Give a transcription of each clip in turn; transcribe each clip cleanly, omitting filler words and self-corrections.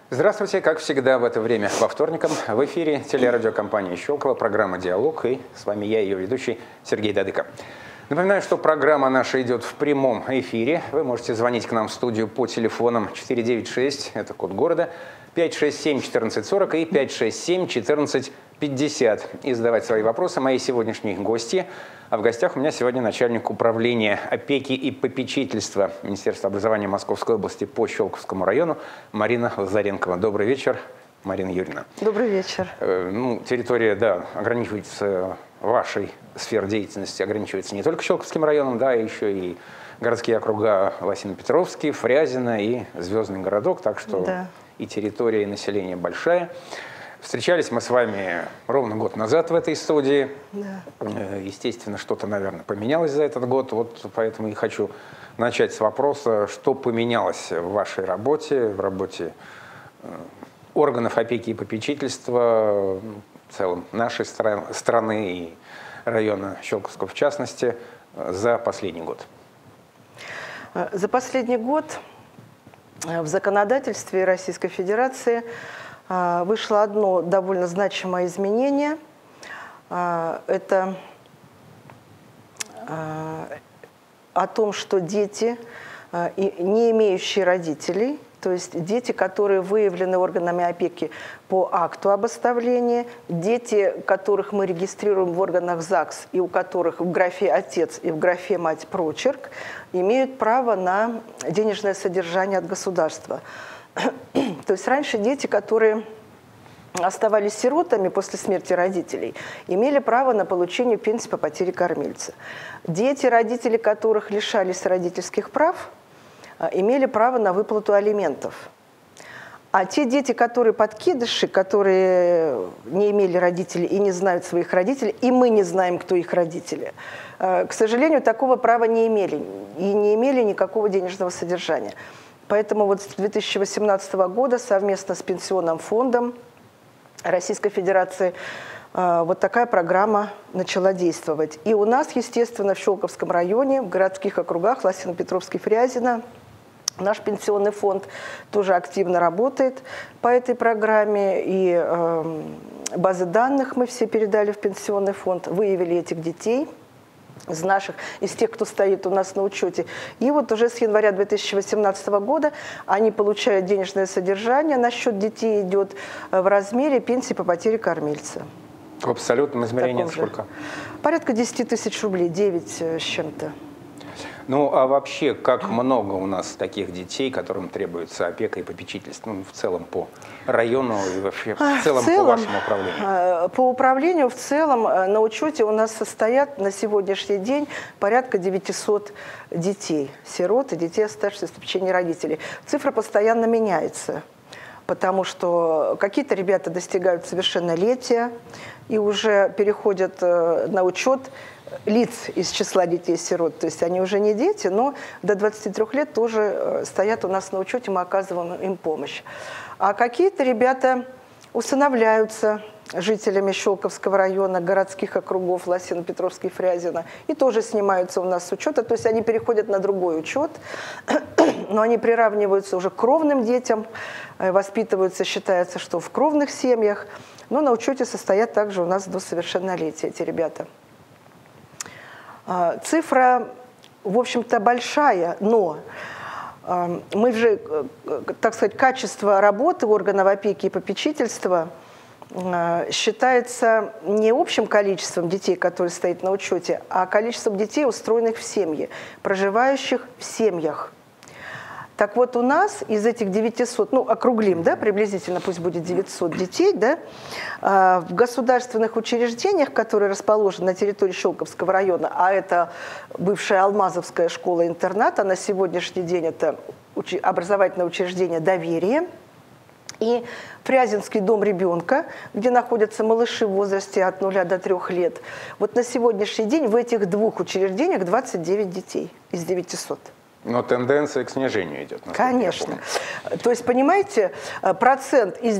Здравствуйте, как всегда в это время по вторникам в эфире телерадиокомпании «Щелково», программа «Диалог», и с вами я, ее ведущий Сергей Дадыко. Напоминаю, что программа наша идет в прямом эфире. Вы можете звонить к нам в студию по телефонам 496, это код города, 567-1440 и 567-1450 и задавать свои вопросы мои сегодняшние гости. А в гостях у меня сегодня начальник управления опеки и попечительства Министерства образования Московской области по Щелковскому району Марина Лазаренкова. Добрый вечер, Марина Юрьевна. Добрый вечер. Территория, да, ограничивается, вашей сферой деятельности ограничивается не только Щелковским районом, да, еще и городские округа Лосино-Петровский, Фрязино и Звездный городок, так что да. И территория, и население большая. Встречались мы с вами ровно год назад в этой студии. Да. Естественно, что-то, наверное, поменялось за этот год. Вот поэтому и хочу начать с вопроса, что поменялось в вашей работе, в работе органов опеки и попечительства, в целом нашей страны и района Щелковского в частности, за последний год. За последний год в законодательстве Российской Федерации вышло одно довольно значимое изменение. Это о том, что дети, не имеющие родителей, то есть дети, которые выявлены органами опеки по акту об оставлении, дети, которых мы регистрируем в органах ЗАГС и у которых в графе «отец» и в графе «мать» прочерк, имеют право на денежное содержание от государства. То есть раньше дети, которые оставались сиротами после смерти родителей, имели право на получение пенсии по потере кормильца. Дети, родители которых лишались родительских прав, имели право на выплату алиментов. А те дети, которые подкидыши, которые не имели родителей и не знают своих родителей, и мы не знаем, кто их родители, к сожалению, такого права не имели и не имели никакого денежного содержания. Поэтому вот с 2018 года совместно с Пенсионным фондом Российской Федерации вот такая программа начала действовать. И у нас, естественно, в Щелковском районе, в городских округах Лосино-Петровский, Фрязино, наш пенсионный фонд тоже активно работает по этой программе. И базы данных мы все передали в пенсионный фонд, выявили этих детей из тех, кто стоит у нас на учете. И вот уже с января 2018 года они получают денежное содержание, на счет детей идет в размере пенсии по потере кормильца. В абсолютном измерении сколько? Порядка 10 тысяч рублей, 9 с чем-то. Ну, а вообще, как много у нас таких детей, которым требуется опека и попечительство, в целом по району и вообще в целом по вашему управлению? По управлению в целом на учете у нас состоят на сегодняшний день порядка 900 детей, сирот и детей, оставшихся в попечении родителей. Цифра постоянно меняется, потому что какие-то ребята достигают совершеннолетия и уже переходят на учет лиц из числа детей-сирот. То есть они уже не дети, но до 23 лет тоже стоят у нас на учете, мы оказываем им помощь. А какие-то ребята усыновляются жителями Щелковского района, городских округов Лосино-Петровский, Фрязино, и тоже снимаются у нас с учета. То есть они переходят на другой учет, но они приравниваются уже к кровным детям, воспитываются, считается, что в кровных семьях, но на учете состоят также у нас до совершеннолетия эти ребята. Цифра, в общем-то, большая, но мы же, так сказать, качество работы органов опеки и попечительства считается не общим количеством детей, которые стоят на учете, а количеством детей, устроенных в семье, проживающих в семьях. Так вот, у нас из этих 900, ну, округлим, да, приблизительно, пусть будет 900 детей, да, в государственных учреждениях, которые расположены на территории Щелковского района, а это бывшая Алмазовская школа-интернат, а на сегодняшний день это образовательное учреждение «Доверие», и Фрязинский дом ребенка, где находятся малыши в возрасте от 0 до 3 лет. Вот на сегодняшний день в этих двух учреждениях 29 детей из 900. Но тенденция к снижению идет. Конечно. То есть, понимаете, процент из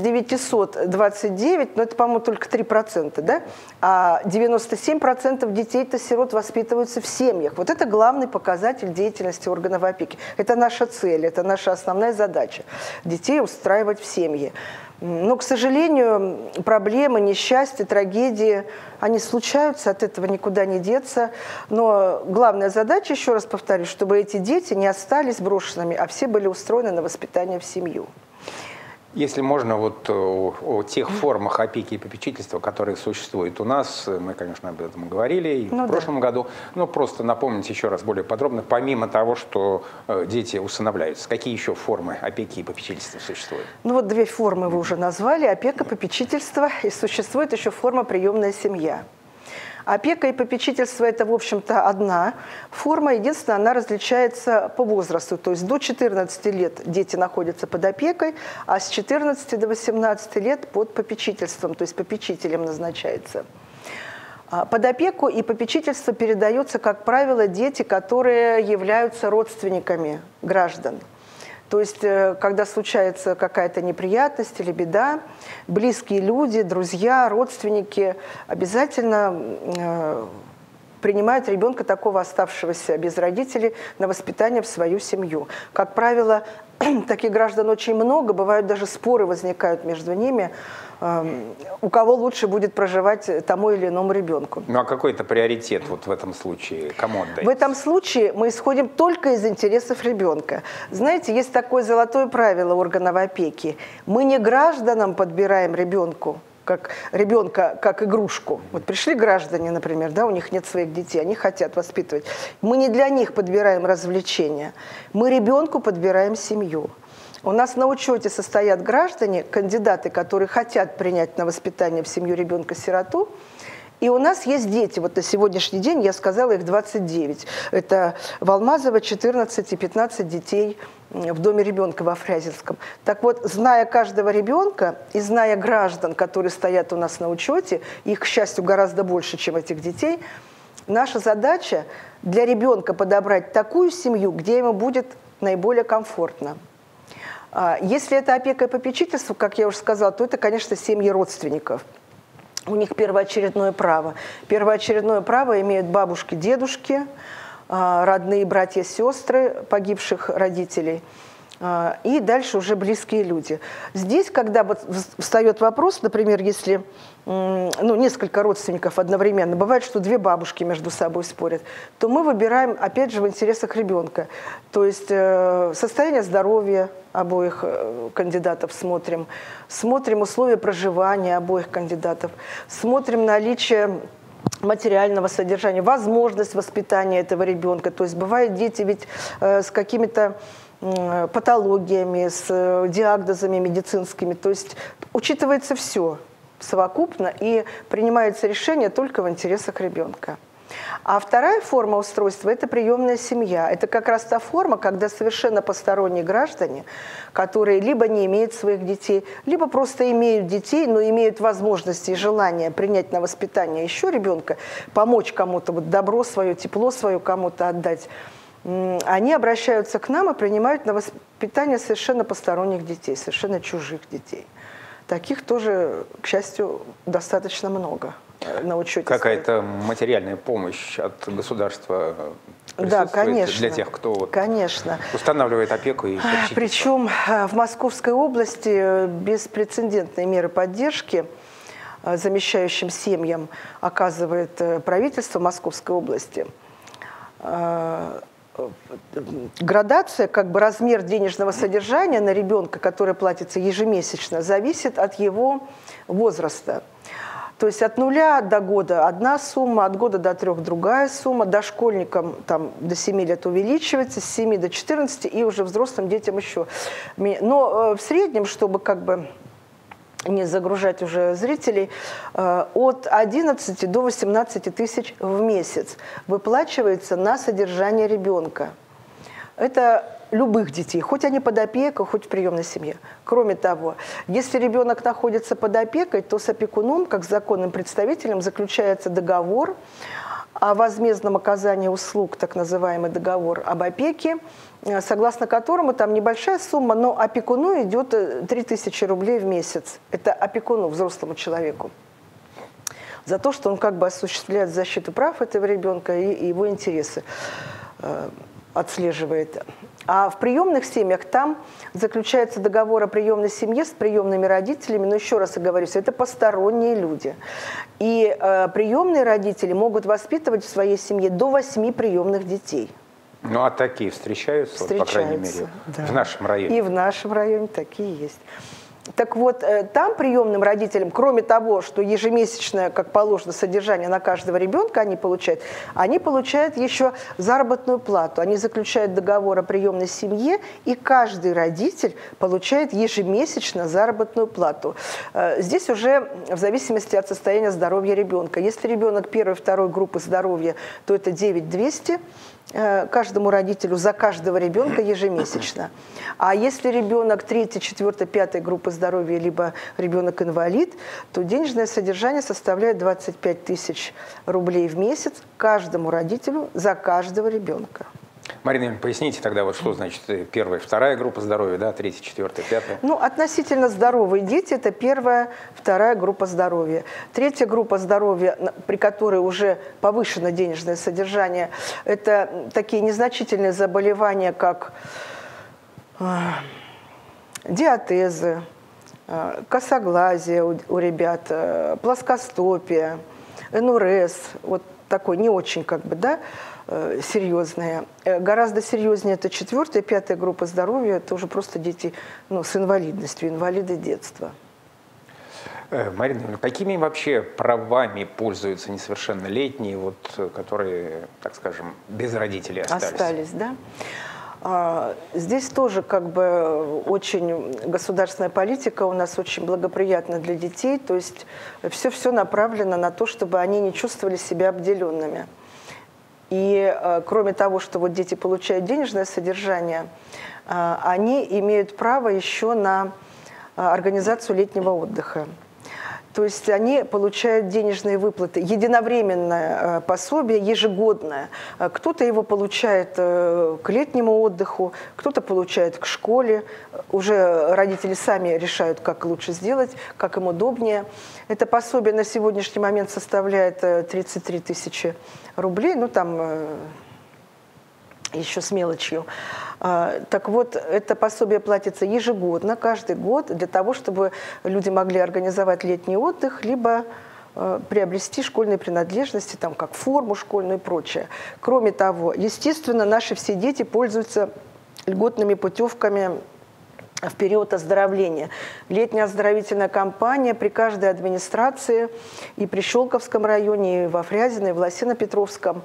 929, ну это, по-моему, только 3%, да? А 97% детей-то сирот воспитываются в семьях. Вот это главный показатель деятельности органов опеки. Это наша цель, это наша основная задача. Детей устраивать в семье. Но, к сожалению, проблемы, несчастья, трагедии, они случаются, от этого никуда не деться. Но главная задача, еще раз повторюсь, чтобы эти дети не остались брошенными, а все были устроены на воспитание в семью. Если можно, вот о тех формах опеки и попечительства, которые существуют у нас, мы, конечно, об этом говорили и в прошлом году, но просто напомнить еще раз более подробно, помимо того, что дети усыновляются, какие еще формы опеки и попечительства существуют? Ну вот две формы вы уже назвали, опека, попечительство, и существует еще форма приемная семья. Опека и попечительство – это, в общем-то, одна форма. Единственное, она различается по возрасту. То есть до 14 лет дети находятся под опекой, а с 14 до 18 лет под попечительством, то есть попечителем назначается. Под опеку и попечительство передаются, как правило, дети, которые являются родственниками граждан. То есть, когда случается какая-то неприятность или беда, близкие люди, друзья, родственники обязательно принимают ребенка, такого оставшегося без родителей, на воспитание в свою семью. Как правило, таких граждан очень много, бывают даже споры возникают между ними, у кого лучше будет проживать тому или иному ребенку. Ну а какой-то приоритет вот в этом случае кому отдать? В этом случае мы исходим только из интересов ребенка. Знаете, есть такое золотое правило органов опеки. Мы не гражданам подбираем ребенка как игрушку. Вот пришли граждане, например, да, у них нет своих детей, они хотят воспитывать. Мы не для них подбираем развлечения, мы ребенку подбираем семью. У нас на учете состоят граждане, кандидаты, которые хотят принять на воспитание в семью ребенка-сироту. И у нас есть дети. Вот на сегодняшний день, я сказала, их 29. Это в Алмазово 14 и 15 детей в доме ребенка во Фрязинском. Так вот, зная каждого ребенка и зная граждан, которые стоят у нас на учете, их, к счастью, гораздо больше, чем этих детей, наша задача для ребенка подобрать такую семью, где ему будет наиболее комфортно. Если это опека и попечительство, как я уже сказала, то это, конечно, семьи родственников. У них первоочередное право. Первоочередное право имеют бабушки, дедушки, родные братья, сестры погибших родителей. И дальше уже близкие люди. Здесь, когда вот встает вопрос, например, если несколько родственников одновременно, бывает, что две бабушки между собой спорят, то мы выбираем, опять же, в интересах ребенка. То есть состояние здоровья обоих кандидатов смотрим условия проживания обоих кандидатов, смотрим наличие материального содержания, возможность воспитания этого ребенка. То есть бывают дети ведь с какими-то патологиями, с диагнозами медицинскими. То есть учитывается все совокупно и принимается решение только в интересах ребенка. А вторая форма устройства – это приемная семья. Это как раз та форма, когда совершенно посторонние граждане, которые либо не имеют своих детей, либо просто имеют детей, но имеют возможности и желание принять на воспитание еще ребенка, помочь кому-то, вот добро свое, тепло свое кому-то отдать, они обращаются к нам и принимают на воспитание совершенно посторонних детей, совершенно чужих детей. Таких тоже, к счастью, достаточно много на учете. Какая-то материальная помощь от государства присутствует, да, конечно, для тех, кто конечно. устанавливает опеку и попечительство? Причем в Московской области беспрецедентные меры поддержки замещающим семьям оказывает правительство Московской области. Градация, как бы размер денежного содержания на ребенка, который платится ежемесячно, зависит от его возраста. То есть от 0 до года одна сумма, от года до 3 другая сумма, дошкольникам там, до 7 лет увеличивается, с 7 до 14 и уже взрослым детям еще. Но в среднем, чтобы как бы не загружать уже зрителей, от 11 до 18 тысяч в месяц выплачивается на содержание ребенка. Это любых детей, хоть они под опекой, хоть в приемной семье. Кроме того, если ребенок находится под опекой, то с опекуном, как с законным представителем, заключается договор о возмездном оказании услуг, так называемый договор об опеке, согласно которому там небольшая сумма, но опекуну идет 3000 рублей в месяц. Это опекуну, взрослому человеку. За то, что он как бы осуществляет защиту прав этого ребенка и его интересы отслеживает. А в приемных семьях там заключается договор о приемной семье с приемными родителями, но еще раз оговорюсь, это посторонние люди. И приемные родители могут воспитывать в своей семье до 8 приемных детей. Ну, а такие встречаются, вот, по крайней мере, да, в нашем районе? И в нашем районе такие есть. Так вот, там приемным родителям, кроме того, что ежемесячное, как положено, содержание на каждого ребенка они получают еще заработную плату. Они заключают договор о приемной семье, и каждый родитель получает ежемесячно заработную плату. Здесь уже в зависимости от состояния здоровья ребенка. Если ребенок 1-2 группы здоровья, то это 9200 каждому родителю за каждого ребенка ежемесячно. А если ребенок 3, 4, 5 группы здоровья, либо ребенок-инвалид, то денежное содержание составляет 25 тысяч рублей в месяц каждому родителю за каждого ребенка. Марина, поясните тогда, вот что значит 1-я, 2-я группа здоровья, да, 3-я, 4-я, 5-я? Ну, относительно здоровые дети – это 1-я, 2-я группа здоровья. 3-я группа здоровья, при которой уже повышено денежное содержание, это такие незначительные заболевания, как диатезы, косоглазие у ребят, плоскостопие, НРС, вот такой не очень как бы, да, серьезные. Гораздо серьезнее это 4-я, 5-я группа здоровья, это уже просто дети с инвалидностью, инвалиды детства. Марина, какими вообще правами пользуются несовершеннолетние, вот, которые, так скажем, без родителей остались? Остались, да. Здесь тоже как бы очень государственная политика у нас очень благоприятна для детей, то есть все направлено на то, чтобы они не чувствовали себя обделенными. И кроме того, что вот дети получают денежное содержание, они имеют право еще на организацию летнего отдыха. То есть они получают денежные выплаты, единовременное пособие, ежегодное. Кто-то его получает к летнему отдыху, кто-то получает к школе. Уже родители сами решают, как лучше сделать, как им удобнее. Это пособие на сегодняшний момент составляет 33 тысячи рублей, ну там еще с мелочью. Так вот, это пособие платится ежегодно, каждый год, для того, чтобы люди могли организовать летний отдых, либо приобрести школьные принадлежности, там, как форму школьную и прочее. Кроме того, естественно, наши все дети пользуются льготными путевками в период оздоровления. Летняя оздоровительная кампания при каждой администрации и при Щелковском районе, и во Фрязино, и в Лосино-Петровском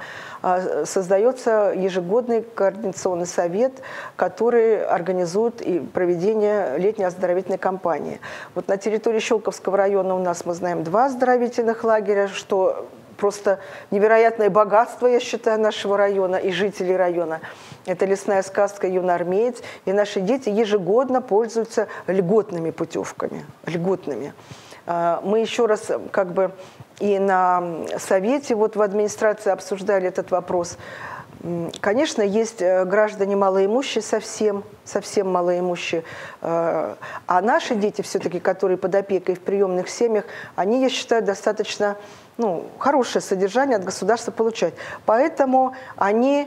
создается ежегодный координационный совет, который организует и проведение летней оздоровительной кампании. Вот на территории Щелковского района у нас, мы знаем, 2 оздоровительных лагеря, что просто невероятное богатство, я считаю, нашего района и жителей района. Это «Лесная сказка», «Юноармеец». И наши дети ежегодно пользуются льготными путевками. Льготными. Мы еще раз как бы и на совете, вот в администрации обсуждали этот вопрос. Конечно, есть граждане малоимущие, совсем малоимущие. А наши дети все-таки, которые под опекой в приемных семьях, они, я считаю, достаточно хорошее содержание от государства получают. Поэтому они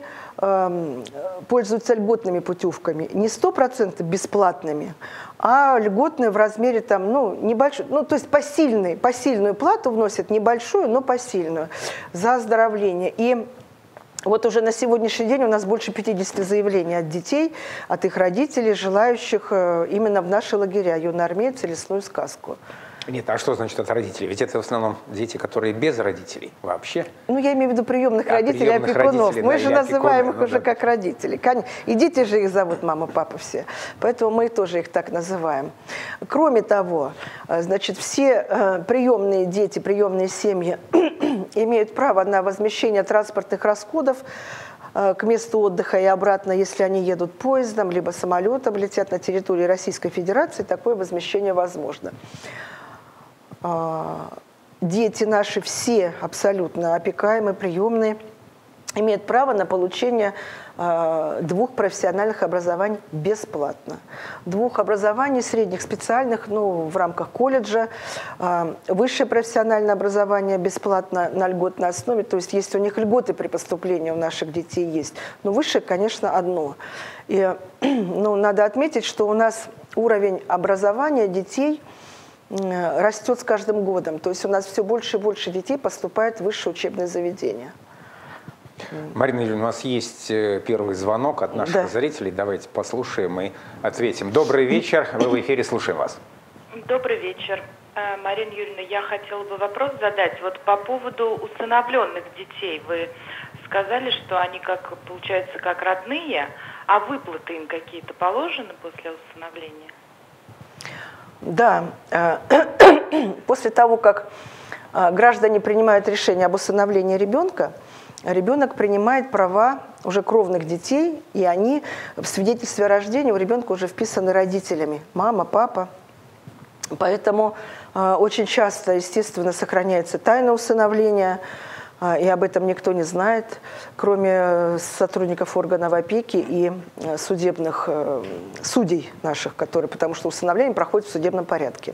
пользуются льготными путевками. Не 100% бесплатными, а льготные в размере небольшой, то есть посильную плату вносят, небольшую, но посильную за оздоровление. И вот уже на сегодняшний день у нас больше 50 заявлений от детей, от их родителей, желающих именно в наши лагеря «Юноармеец» и «Лесную сказку». Нет, а что значит от родителей? Ведь это в основном дети, которые без родителей вообще. Я имею в виду приемных родителей, опекунов. Мы же называем их уже как родители. И дети же их зовут мама, папа все. Поэтому мы тоже их так называем. Кроме того, значит, все приемные дети, приемные семьи имеют право на возмещение транспортных расходов к месту отдыха и обратно, если они едут поездом, либо самолетом, летят на территории Российской Федерации, такое возмещение возможно. Дети наши все абсолютно опекаемые, приемные, имеет право на получение 2 профессиональных образований бесплатно. 2 образований средних, специальных, ну, в рамках колледжа, высшее профессиональное образование бесплатно на льготной основе, то есть есть у них льготы при поступлении у наших детей есть, но высшее, конечно, одно. И, ну, надо отметить, что у нас уровень образования детей растет с каждым годом, то есть у нас все больше и больше детей поступает в высшее учебное заведение. Марина Юрьевна, у нас есть первый звонок от наших зрителей. Давайте послушаем и ответим. Добрый вечер. Вы в эфире, слушаем вас. Добрый вечер. Марина Юрьевна, я хотела бы вопрос задать. Вот по поводу усыновленных детей. Вы сказали, что они, как получается, как родные, а выплаты им какие-то положены после усыновления? Да. После того, как граждане принимают решение об усыновлении ребенка, ребенок принимает права уже кровных детей, и они в свидетельстве о рождении у ребенка уже вписаны родителями. Мама, папа. Поэтому очень часто, естественно, сохраняется тайна усыновления, и об этом никто не знает, кроме сотрудников органов опеки и судебных судей наших, которые, потому что усыновление проходит в судебном порядке,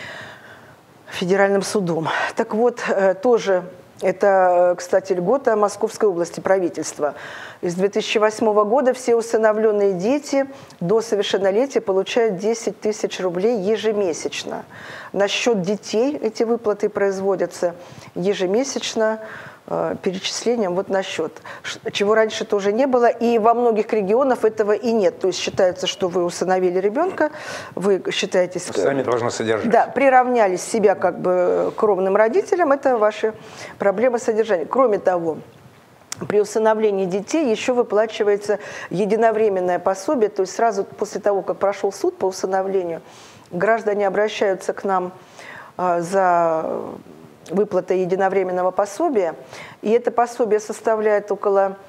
федеральным судом. Так вот, тоже... Это, кстати, льгота Московской области, правительства. С 2008 года все усыновленные дети до совершеннолетия получают 10 тысяч рублей ежемесячно. На счет детей эти выплаты производятся ежемесячно перечислением вот на счет. Чего раньше тоже не было, и во многих регионах этого и нет. То есть считается, что вы усыновили ребенка, вы считаетесь... Сами должны содержать. Да, приравняли себя как бы к кровным родителям, это ваши проблемы содержания. Кроме того, при усыновлении детей еще выплачивается единовременное пособие, то есть сразу после того, как прошел суд по усыновлению, граждане обращаются к нам за выплатой единовременного пособия, и это пособие составляет около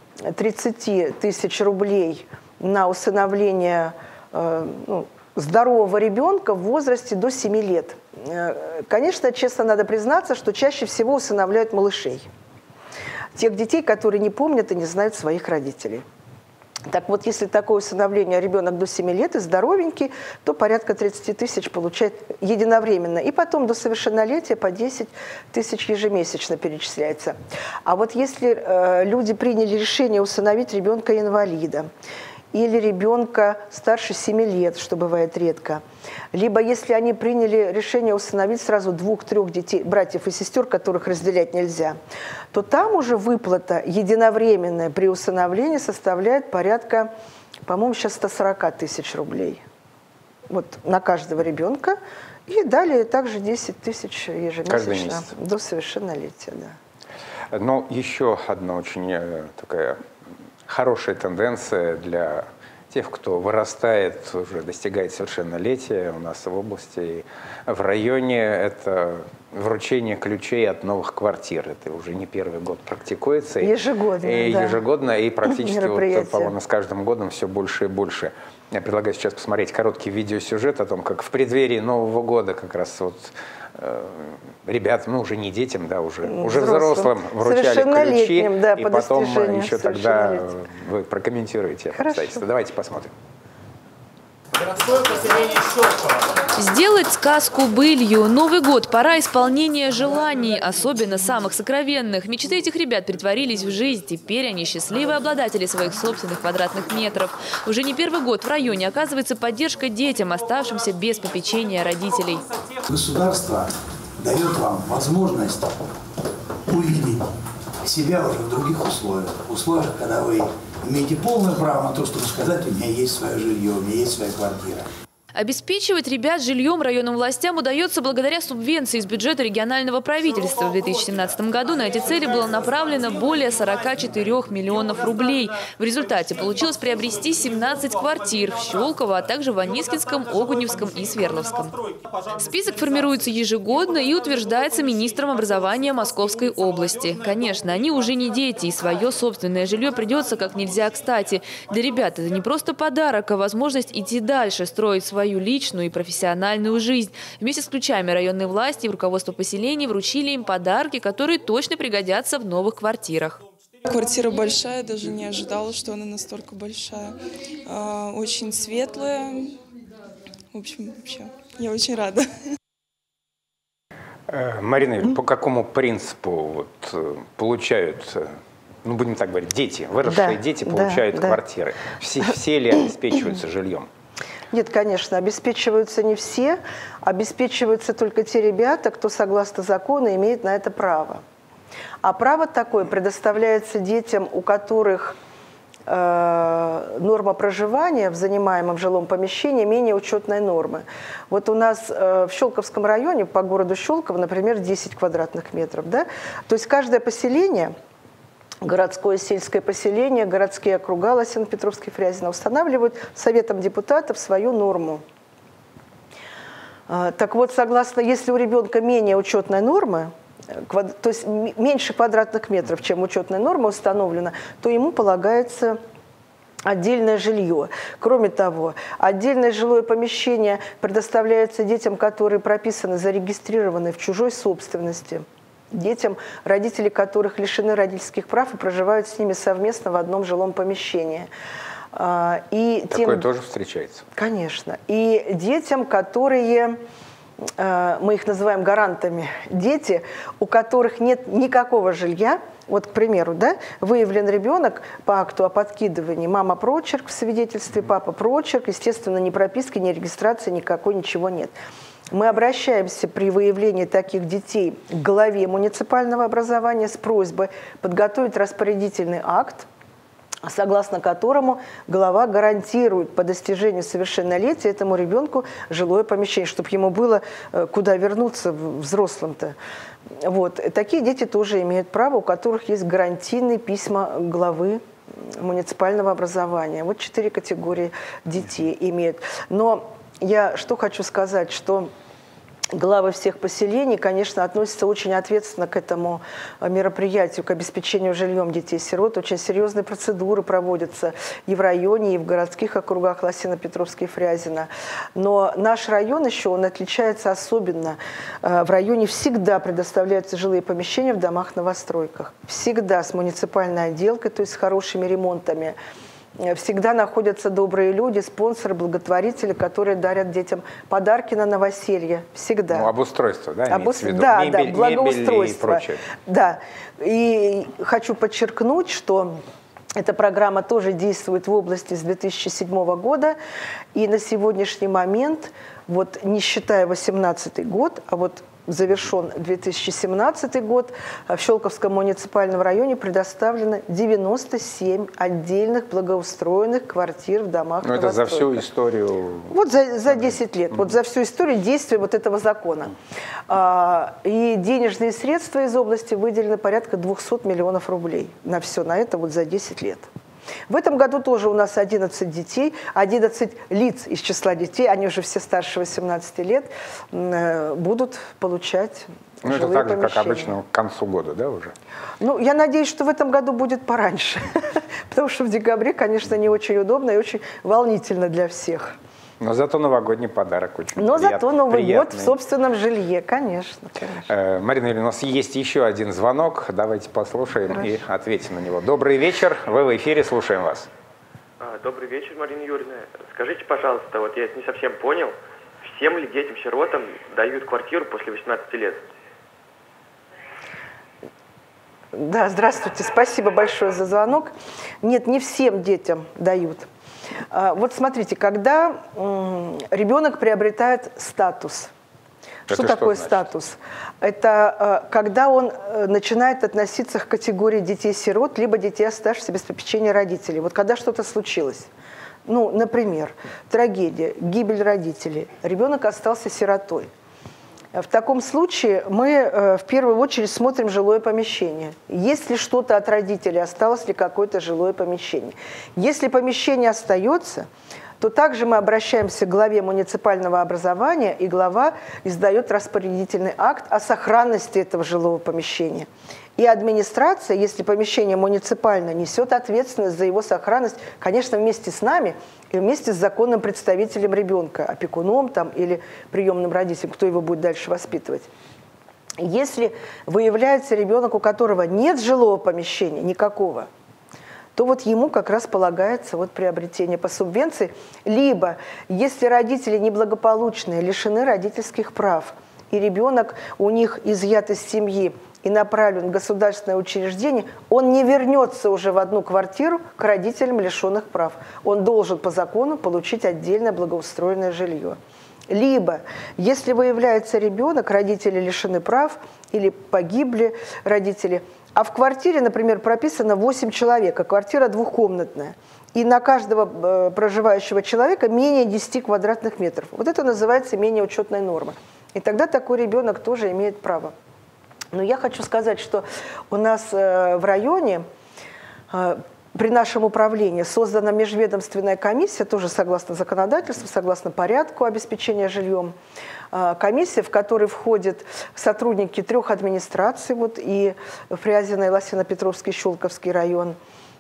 30 тысяч рублей на усыновление здорового ребенка в возрасте до 7 лет. Конечно, честно надо признаться, что чаще всего усыновляют малышей. Тех детей, которые не помнят и не знают своих родителей. Так вот, если такое усыновление ребенок до 7 лет и здоровенький, то порядка 30 тысяч получает единовременно. И потом до совершеннолетия по 10 тысяч ежемесячно перечисляется. А вот если люди приняли решение усыновить ребенка-инвалида, или ребенка старше 7 лет, что бывает редко. Либо если они приняли решение усыновить сразу 2-3 детей, братьев и сестер, которых разделять нельзя, то там уже выплата единовременная при усыновлении составляет порядка, по-моему, сейчас 140 тысяч рублей. Вот на каждого ребенка. И далее также 10 тысяч ежемесячно до совершеннолетия. Да. Но еще одна очень такая... хорошая тенденция для тех, кто вырастает, уже достигает совершеннолетия у нас в области, в районе, это вручение ключей от новых квартир. Это уже не первый год практикуется. Ежегодно, ежегодно, и практически, вот, по-моему, с каждым годом все больше и больше. Я предлагаю сейчас посмотреть короткий видеосюжет о том, как в преддверии Нового года как раз вот ребятам, ну уже не детям, да, уже взрослым вручали ключи, да, и потом еще тогда вы прокомментируете это обстоятельство. Давайте посмотрим. Городское поселение Щелково. Сделать сказку былью. Новый год – пора исполнения желаний, особенно самых сокровенных. Мечты этих ребят притворились в жизнь. Теперь они счастливые обладатели своих собственных квадратных метров. Уже не первый год в районе оказывается поддержка детям, оставшимся без попечения родителей. Государство дает вам возможность увидеть себя уже в других условиях, когда вы имеете полное право на то, чтобы сказать: у меня есть свое жилье, у меня есть своя квартира. Обеспечивать ребят жильем районным властям удается благодаря субвенции из бюджета регионального правительства. В 2017 году на эти цели было направлено более 44 миллионов рублей. В результате получилось приобрести 17 квартир в Щелково, а также в Анискинском, Огуневском и Свердловском. Список формируется ежегодно и утверждается министром образования Московской области. Конечно, они уже не дети, и свое собственное жилье придется как нельзя кстати. Для ребят это не просто подарок, а возможность идти дальше, строить свою личную и профессиональную жизнь. Вместе с ключами районной власти и руководство поселений вручили им подарки, которые точно пригодятся в новых квартирах. Квартира большая, даже не ожидала, что она настолько большая. Очень светлая. В общем, вообще, я очень рада. Марина Юрьевна, по какому принципу получают, ну будем так говорить, дети, выросшие дети получают квартиры? Все ли обеспечиваются жильем? Нет, конечно, обеспечиваются не все, обеспечиваются только те ребята, кто, согласно закону, имеет на это право. А право такое предоставляется детям, у которых норма проживания в занимаемом жилом помещении менее учетной нормы. Вот у нас в Щелковском районе, по городу Щелково, например, 10 квадратных метров. Да? То есть каждое поселение, городское сельское поселение, городские округа Лосино-Петровский, Фрязино устанавливают Советом депутатов свою норму. Так вот, согласно, если у ребенка менее учетной нормы, то есть меньше квадратных метров, чем учетная норма установлена, то ему полагается отдельное жилье. Кроме того, отдельное жилое помещение предоставляется детям, которые прописаны, зарегистрированы в чужой собственности. Детям, родители которых лишены родительских прав и проживают с ними совместно в одном жилом помещении. Такое тоже встречается? Конечно. И детям, которые... мы их называем гарантами, дети, у которых нет никакого жилья, вот, к примеру, да, выявлен ребенок по акту о подкидывании, мама прочерк в свидетельстве, папа прочерк, естественно, ни прописки, ни регистрации никакой, ничего нет. Мы обращаемся при выявлении таких детей к главе муниципального образования с просьбой подготовить распорядительный акт, согласно которому глава гарантирует по достижению совершеннолетия этому ребенку жилое помещение, чтобы ему было куда вернуться взрослым-то. Вот. Такие дети тоже имеют право, у которых есть гарантийные письма главы муниципального образования. Вот 4 категории детей имеют. Но я что хочу сказать, что... Главы всех поселений, конечно, относятся очень ответственно к этому мероприятию, к обеспечению жильем детей-сирот. Очень серьезные процедуры проводятся и в районе, и в городских округах Лосино-Петровский и Фрязино. Но наш район еще, он отличается особенно. В районе всегда предоставляются жилые помещения в домах-новостройках. Всегда с муниципальной отделкой, то есть с хорошими ремонтами. Всегда находятся добрые люди, спонсоры, благотворители, которые дарят детям подарки на новоселье. Всегда. Ну, обустройство, да? Да, мебель, благоустройство. Мебель и прочее. Да. И хочу подчеркнуть, что эта программа тоже действует в области с 2007 года. И на сегодняшний момент, вот не считая 2018 год, а вот завершен 2017 год, в Щелковском муниципальном районе предоставлено 97 отдельных благоустроенных квартир в домах. Ну, это за всю историю? Вот за 10 лет, вот за всю историю действия вот этого закона. И денежные средства из области выделены порядка 200 миллионов рублей на все, на это вот за 10 лет. В этом году тоже у нас 11 детей, 11 лиц из числа детей, они уже все старше 18 лет, будут получать жилые помещения. Это так же, как обычно, к концу года, да, уже? Ну, я надеюсь, что в этом году будет пораньше, потому что в декабре, конечно, не очень удобно и очень волнительно для всех. Но зато новогодний подарок очень Но приятный. зато Новый год в собственном жилье, конечно. Марина Юрьевна, у нас есть еще один звонок. Давайте послушаем и ответим на него. Добрый вечер, вы в эфире, слушаем вас. Добрый вечер, Марина Юрьевна. Скажите, пожалуйста, вот я не совсем понял, всем ли детям-сиротам дают квартиру после 18 лет? Да, здравствуйте, спасибо большое за звонок. Нет, не всем детям дают. Вот смотрите, когда ребенок приобретает статус, что такое статус? Это когда он начинает относиться к категории детей-сирот, либо детей, оставшихся без попечения родителей. Вот когда что-то случилось, ну, например, трагедия, гибель родителей, ребенок остался сиротой. В таком случае мы в первую очередь смотрим жилое помещение. Есть ли что-то от родителей, осталось ли какое-то жилое помещение. Если помещение остается, то также мы обращаемся к главе муниципального образования, и глава издает распорядительный акт о сохранности этого жилого помещения. И администрация, если помещение муниципальное, несет ответственность за его сохранность, конечно, вместе с нами и вместе с законным представителем ребенка, опекуном там, или приемным родителем, кто его будет дальше воспитывать. Если выявляется ребенок, у которого нет жилого помещения никакого, то вот ему как раз полагается вот приобретение по субвенции. Либо, если родители неблагополучные, лишены родительских прав, и ребенок у них изъят из семьи и направлен в государственное учреждение, он не вернется уже в одну квартиру к родителям, лишенных прав. Он должен по закону получить отдельное благоустроенное жилье. Либо, если выявляется ребенок, родители лишены прав или погибли родители, а в квартире, например, прописано 8 человек, а квартира двухкомнатная, и на каждого проживающего человека менее 10 квадратных метров. Вот это называется менее учетная норма. И тогда такой ребенок тоже имеет право. Но я хочу сказать, что у нас в районе при нашем управлении создана межведомственная комиссия, тоже согласно законодательству, согласно порядку обеспечения жильем. Комиссия, в которой входят сотрудники 3 администраций, вот и Фрязино, и Лосино-Петровский, Щелковский район,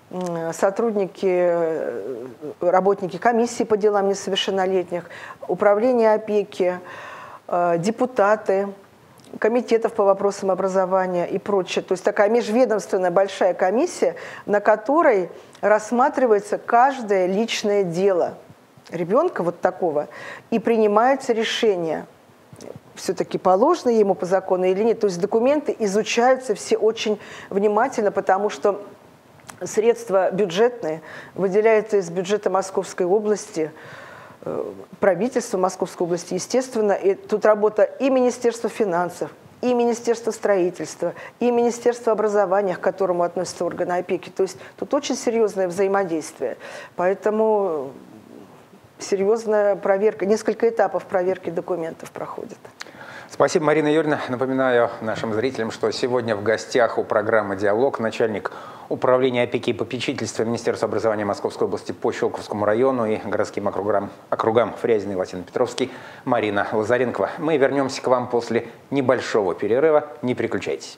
сотрудники, работники комиссии по делам несовершеннолетних, управления опеки, депутаты, комитетов по вопросам образования и прочее. То есть такая межведомственная большая комиссия, на которой рассматривается каждое личное дело ребенка вот такого, и принимается решение, все-таки положено ему по закону или нет. То есть документы изучаются все очень внимательно, потому что средства бюджетные выделяются из бюджета Московской области, правительство Московской области, естественно, и тут работа и Министерства финансов, и Министерства строительства, и Министерства образования, к которому относятся органы опеки. То есть тут очень серьезное взаимодействие. Поэтому серьезная проверка, несколько этапов проверки документов проходит. Спасибо, Марина Юрьевна. Напоминаю нашим зрителям, что сегодня в гостях у программы «Диалог» начальник управления опеки и попечительства Министерства образования Московской области по Щелковскому району и городским округам Фрязино и Лосино-Петровский Марина Лазаренкова. Мы вернемся к вам после небольшого перерыва. Не переключайтесь.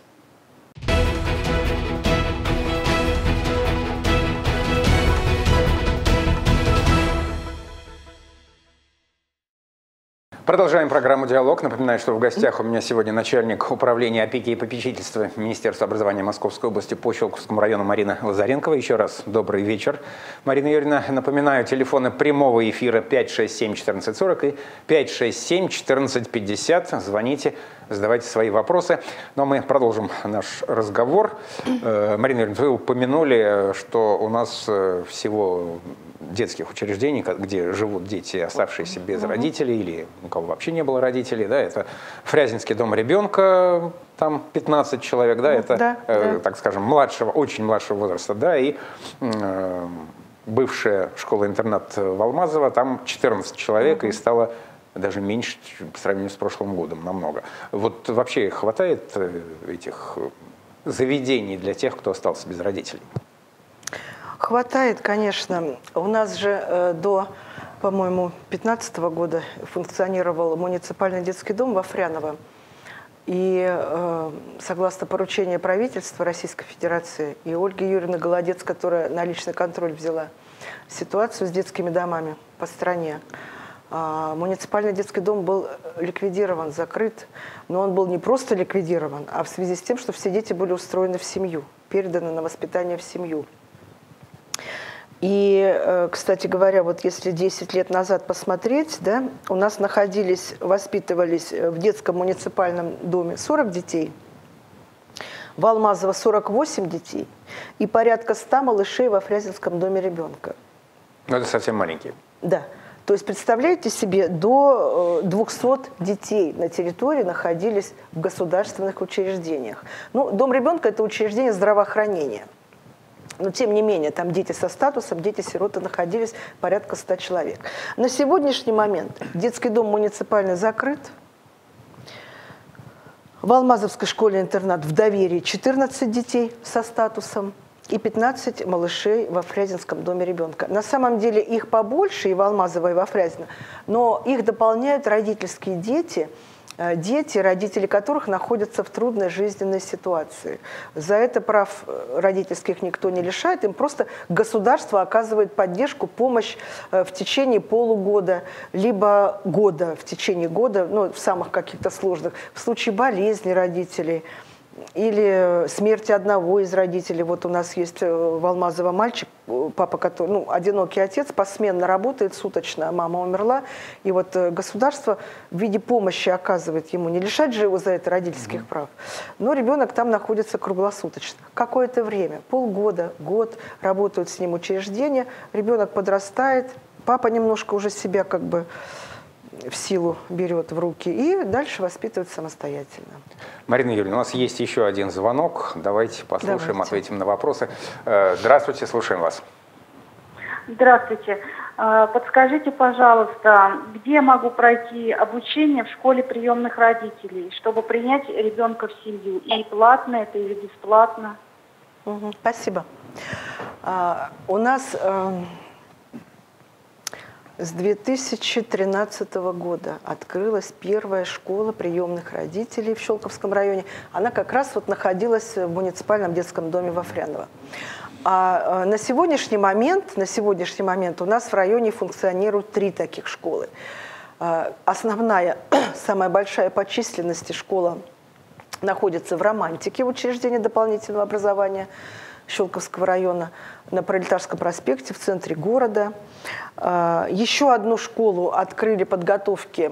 Продолжаем программу «Диалог». Напоминаю, что в гостях у меня сегодня начальник управления опеки и попечительства Министерства образования Московской области по Щелковскому району Марина Лазаренкова. Еще раз добрый вечер, Марина Юрьевна. Напоминаю, телефоны прямого эфира 567-1440 и 567-1450. Звоните, задавайте свои вопросы. Но мы продолжим наш разговор. Марина Юрьевна, вы упомянули, что у нас всего детских учреждений, где живут дети, оставшиеся без родителей, или у кого вообще не было родителей, да, это Фрязинский дом ребенка, там 15 человек, да, это, так скажем, младшего, очень младшего возраста, да, и бывшая школа-интернат в Алмазово, там 14 человек, и стало даже меньше по сравнению с прошлым годом, намного. Вот вообще хватает этих заведений для тех, кто остался без родителей? Хватает, конечно. У нас же до, по-моему, 2015 года функционировал муниципальный детский дом во Фряново. И согласно поручению правительства Российской Федерации и Ольги Юрьевны Голодец, которая на личный контроль взяла ситуацию с детскими домами по стране, муниципальный детский дом был ликвидирован, закрыт. Но он был не просто ликвидирован, а в связи с тем, что все дети были устроены в семью, переданы на воспитание в семью. И, кстати говоря, вот если 10 лет назад посмотреть, да, у нас воспитывались в детском муниципальном доме 40 детей, в Алмазово 48 детей и порядка 100 малышей во Фрязинском доме ребенка. Ну, это совсем маленькие. Да. То есть, представляете себе, до 200 детей на территории находились в государственных учреждениях. Ну, дом ребенка – это учреждение здравоохранения. Но, тем не менее, там дети со статусом, дети-сироты находились порядка 100 человек. На сегодняшний момент детский дом муниципальный закрыт. В Алмазовской школе-интернат в доверии 14 детей со статусом и 15 малышей во Фрязинском доме ребенка. На самом деле их побольше и в Алмазово, и во Фрязино, но их дополняют родительские дети, дети, родители которых находятся в трудной жизненной ситуации. За это прав родительских никто не лишает, им просто государство оказывает поддержку, помощь в течение полугода, либо года, в течение года, ну, в самых каких-то сложных, в случае болезни родителей или смерти одного из родителей. Вот у нас есть в Алмазово мальчик, папа, который, ну, одинокий отец, посменно работает суточно, а мама умерла. И вот государство в виде помощи оказывает ему, не лишать же его за это родительских прав. Но ребенок там находится круглосуточно. Какое-то время, полгода, год работают с ним учреждения, ребенок подрастает, папа немножко уже себя как бы в силу берет в руки и дальше воспитывает самостоятельно. Марина Юрьевна, у нас есть еще один звонок. Давайте послушаем, ответим на вопросы. Здравствуйте, слушаем вас. Здравствуйте. Подскажите, пожалуйста, где я могу пройти обучение в школе приемных родителей, чтобы принять ребенка в семью? И платно это или бесплатно? Спасибо. У нас с 2013 года открылась первая школа приемных родителей в Щелковском районе. Она как раз вот находилась в муниципальном детском доме во Фряново. А на сегодняшний момент у нас в районе функционируют 3 таких школы. Основная, самая большая по численности школа находится в Романтике, в учреждении дополнительного образования Щелковского района, на Пролетарском проспекте, в центре города. Еще одну школу открыли подготовки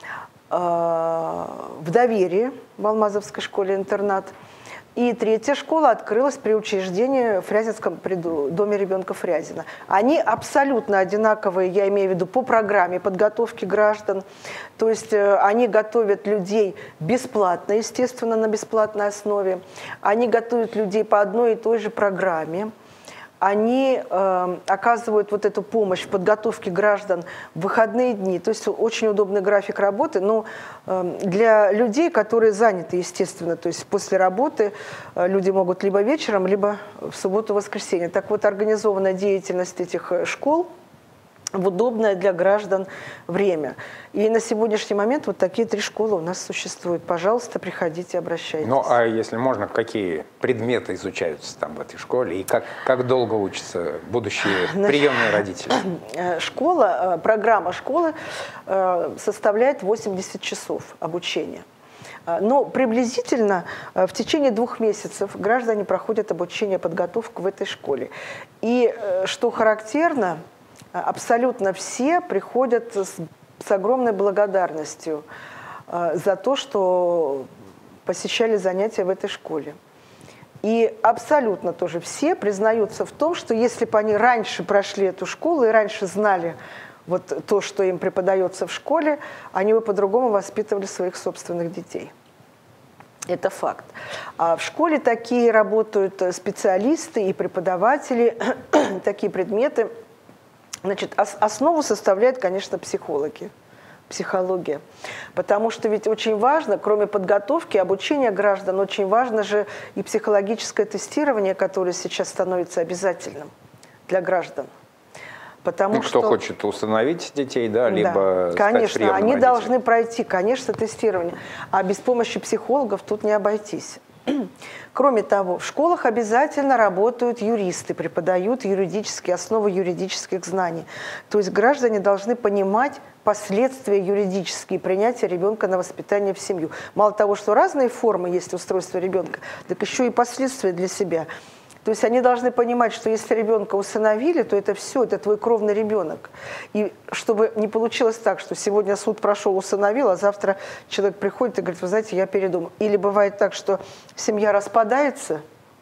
в Доверии, в Алмазовской школе-интернат. И 3-я школа открылась при учреждении в Фрязинском доме ребенка Фрязино. Они абсолютно одинаковые, я имею в виду, по программе подготовки граждан. То есть они готовят людей бесплатно, естественно, на бесплатной основе. Они готовят людей по одной и той же программе. Они оказывают вот эту помощь в подготовке граждан в выходные дни. То есть очень удобный график работы, но для людей, которые заняты, естественно, то есть после работы люди могут либо вечером, либо в субботу-воскресенье. Так вот, организована деятельность этих школ в удобное для граждан время. И на сегодняшний момент вот такие 3 школы у нас существуют. Пожалуйста, приходите, обращайтесь. Ну, а если можно, какие предметы изучаются там в этой школе? И как долго учатся будущие приемные родители? Программа школы составляет 80 часов обучения. Но приблизительно в течение 2 месяцев граждане проходят обучение, подготовку в этой школе. И что характерно, абсолютно все приходят с огромной благодарностью за то, что посещали занятия в этой школе. И абсолютно тоже все признаются в том, что если бы они раньше прошли эту школу и раньше знали вот то, что им преподается в школе, они бы по-другому воспитывали своих собственных детей. Это факт. А в школе такие работают специалисты и преподаватели, такие предметы. Значит, основу составляют, конечно, психология. Потому что ведь очень важно, кроме подготовки, обучения граждан, очень важно же и психологическое тестирование, которое сейчас становится обязательным для граждан. Потому кто хочет усыновить детей, да, либо конечно, стать они родителем. должны пройти, конечно, тестирование. А без помощи психологов тут не обойтись. Кроме того, в школах обязательно работают юристы, преподают юридические основы юридических знаний. То есть граждане должны понимать последствия юридические принятия ребенка на воспитание в семью. Мало того, что разные формы есть устройства ребенка, так еще и последствия для себя. То есть они должны понимать, что если ребенка усыновили, то это все, это твой кровный ребенок. И чтобы не получилось так, что сегодня суд прошел, усыновил, а завтра человек приходит и говорит: вы знаете, я передумал. Или бывает так, что семья распадается,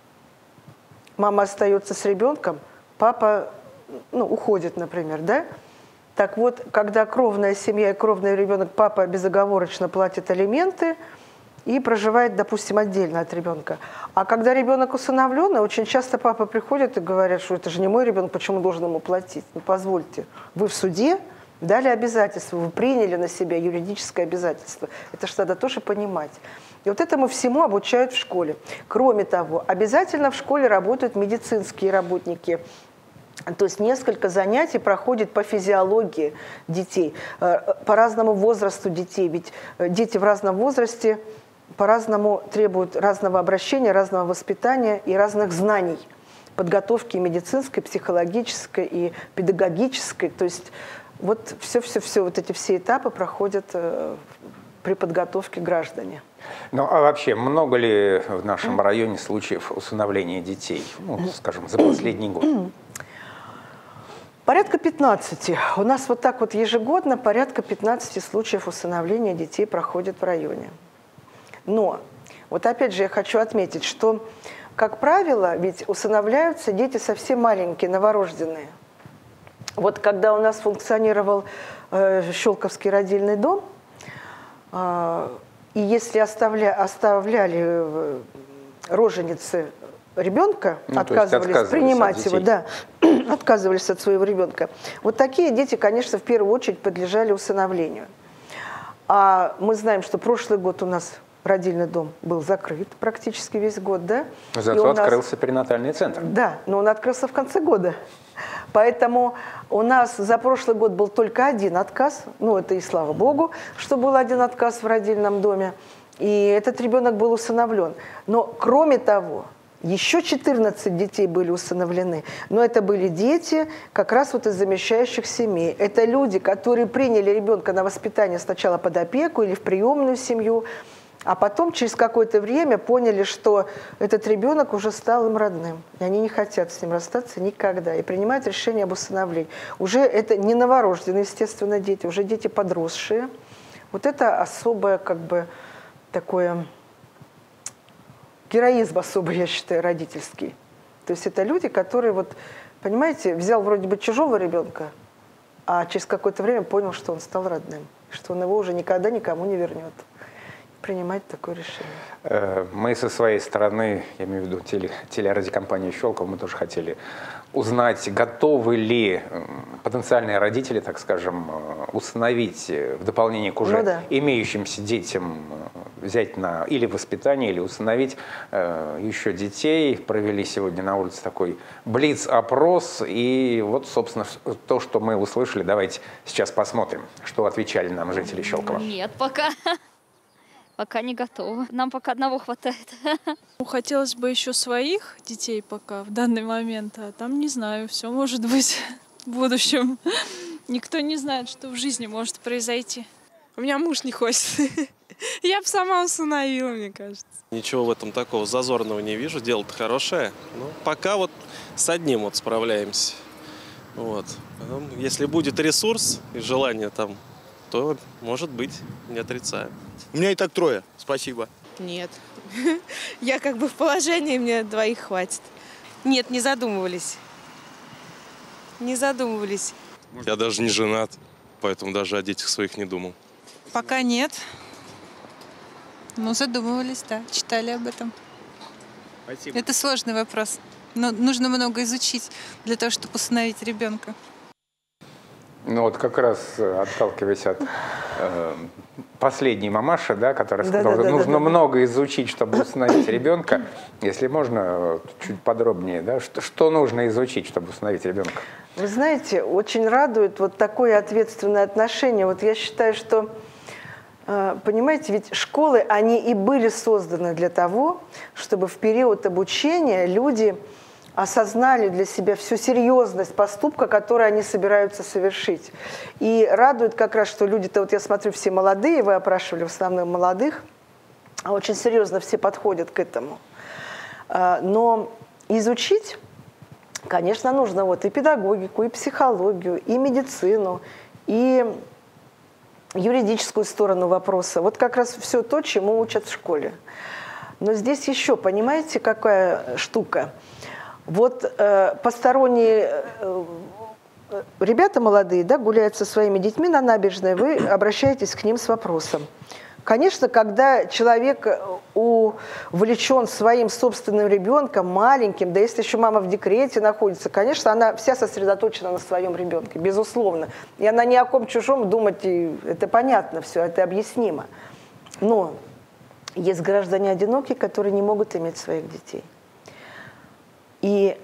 мама остается с ребенком, папа уходит, например, да? Так вот, когда кровная семья и кровный ребенок, папа безоговорочно платит алименты и проживает, допустим, отдельно от ребенка. А когда ребенок усыновленный, очень часто папа приходит и говорит, что это же не мой ребенок, почему должен ему платить? Ну, позвольте, вы в суде дали обязательство, вы приняли на себя юридическое обязательство. Это же надо тоже понимать. И вот этому всему обучают в школе. Кроме того, обязательно в школе работают медицинские работники, То есть несколько занятий проходит по физиологии детей, по разному возрасту детей. Ведь дети в разном возрасте по-разному требуют разного обращения, разного воспитания и разных знаний. Подготовки медицинской, психологической и педагогической. То есть вот все вот эти все этапы проходят при подготовке граждане. Ну, а вообще, много ли в нашем районе случаев усыновления детей, ну, скажем, за последний год? Порядка 15. У нас вот так вот ежегодно порядка 15 случаев усыновления детей проходит в районе. Но вот опять же я хочу отметить, что, как правило, ведь усыновляются дети совсем маленькие, новорожденные. Вот когда у нас функционировал Щелковский родильный дом, и если оставляли роженицы ребенка, отказывались принимать его, да, отказывались от своего ребенка, вот такие дети, конечно, в первую очередь подлежали усыновлению. А мы знаем, что прошлый год у нас родильный дом был закрыт практически весь год, да? Зато открылся перинатальный центр. Да, но он открылся в конце года. Поэтому у нас за прошлый год был только один отказ, ну это и слава богу, что был один отказ в родильном доме, и этот ребенок был усыновлен. Но кроме того, еще 14 детей были усыновлены, но это были дети как раз вот из замещающих семей. Это люди, которые приняли ребенка на воспитание сначала под опеку или в приемную семью, а потом через какое-то время поняли, что этот ребенок уже стал им родным. И они не хотят с ним расстаться никогда. И принимают решение об усыновлении. Уже это не новорожденные, естественно, дети, уже дети подросшие. Вот это особое, как бы, такое героизм особый, я считаю, родительский. То есть это люди, которые, вот, понимаете, взял вроде бы чужого ребенка, а через какое-то время понял, что он стал родным, что он его уже никогда никому не вернет. Принимать такое решение. Мы со своей стороны, я имею в виду телерадиокомпания «Щелково», мы тоже хотели узнать, готовы ли потенциальные родители, так скажем, усыновить в дополнение к уже имеющимся детям, взять на или воспитание, или усыновить еще детей. Провели сегодня на улице такой блиц-опрос, и вот, собственно, то, что мы услышали, давайте сейчас посмотрим, что отвечали нам жители Щелкова. Нет, пока. Пока не готова. Нам пока одного хватает. Хотелось бы еще своих детей пока в данный момент, а там не знаю, все может быть в будущем. Никто не знает, что в жизни может произойти. У меня муж не хочет. Я бы сама усыновила, мне кажется. Ничего в этом такого зазорного не вижу. Дело-то хорошее. Но пока вот с одним вот справляемся. Вот. Потом, если будет ресурс и желание там, то, может быть, не отрицаю. У меня и так 3, спасибо. Нет. Я как бы в положении, мне 2 хватит. Нет, не задумывались. Не задумывались. Я даже не женат, поэтому даже о детях своих не думал. Пока нет. Ну, задумывались, да, читали об этом. Спасибо. Это сложный вопрос. Но нужно много изучить для того, чтобы усыновить ребенка. Ну вот как раз отталкиваясь от последней мамаши, да, которая сказала, что нужно много изучить, чтобы усыновить ребенка. Если можно, чуть подробнее, да, что нужно изучить, чтобы усыновить ребенка? Вы знаете, очень радует вот такое ответственное отношение. Вот я считаю, что, понимаете, ведь школы, они и были созданы для того, чтобы в период обучения люди осознали для себя всю серьезность поступка, который они собираются совершить. И радует как раз, что люди-то, вот я смотрю, все молодые, вы опрашивали в основном молодых, очень серьезно все подходят к этому. Но изучить, конечно, нужно вот и педагогику, и психологию, и медицину, и юридическую сторону вопроса. Вот как раз все то, чему учат в школе. Но здесь еще, понимаете, какая штука? Вот посторонние ребята молодые, да, гуляют со своими детьми на набережной, вы обращаетесь к ним с вопросом. Конечно, когда человек увлечен своим собственным ребенком, маленьким, да если еще мама в декрете находится, конечно, она вся сосредоточена на своем ребенке, безусловно. И она ни о ком чужом думать, это понятно все, это объяснимо. Но есть граждане одинокие, которые не могут иметь своих детей. И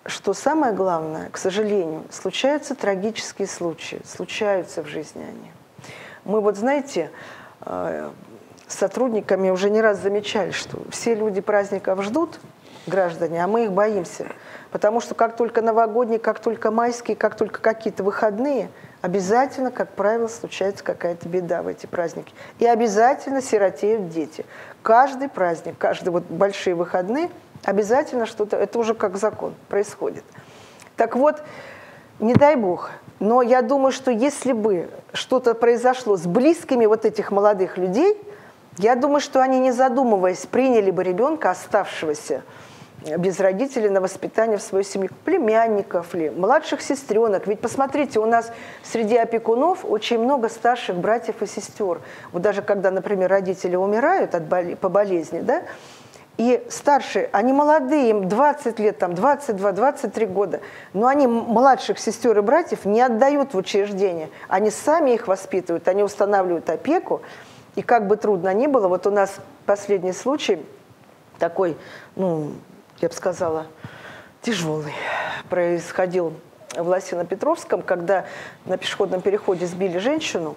что самое главное, к сожалению, случаются трагические случаи, случаются в жизни они. Мы вот, знаете, с сотрудниками уже не раз замечали, что все люди праздников ждут, граждане, а мы их боимся. Потому что как только новогодние, как только майские, как только какие-то выходные, обязательно, как правило, случается какая-то беда в эти праздники. И обязательно сиротеют дети. Каждый праздник, каждые вот большие выходные, обязательно что-то, это уже как закон происходит. Так вот, не дай бог, но я думаю, что если бы что-то произошло с близкими вот этих молодых людей, я думаю, что они, не задумываясь, приняли бы ребенка, оставшегося без родителей, на воспитание в свою семью, племянников ли, младших сестренок. Ведь посмотрите, у нас среди опекунов очень много старших братьев и сестер. Вот даже когда, например, родители умирают по болезни, да, и старшие, они молодые, им 20 лет, там, 22-23 года, но они младших сестер и братьев не отдают в учреждение. Они сами их воспитывают, они устанавливают опеку. И как бы трудно ни было, вот у нас последний случай такой, ну, я бы сказала, тяжелый, происходил в Лосино-Петровском, когда на пешеходном переходе сбили женщину,